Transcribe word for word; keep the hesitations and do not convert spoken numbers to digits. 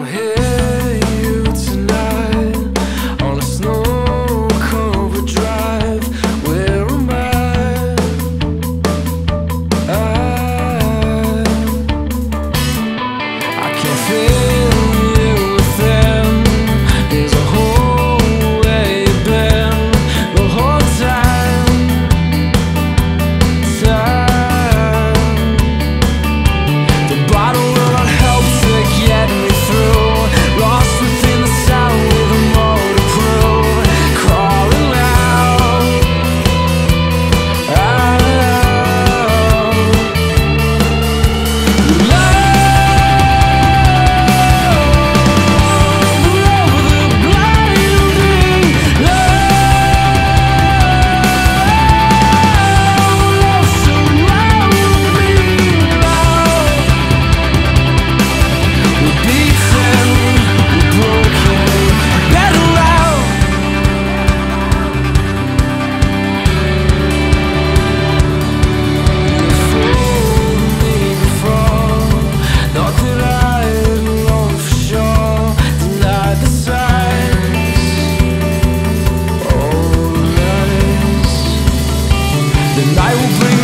hear you tonight on a snow-covered drive. Where am I? I, I can feel you within. There's a hole where you've been the whole time. Time. The bottle will not help to get me through. Lost within the sound with a more to prove. Crawling out, out. Love over the blinding love. Love surround me, love. We're beaten, we're broken, better out. You fooled me before, thought that I'd know for sure. Denied the signs, all the lies. The night will bring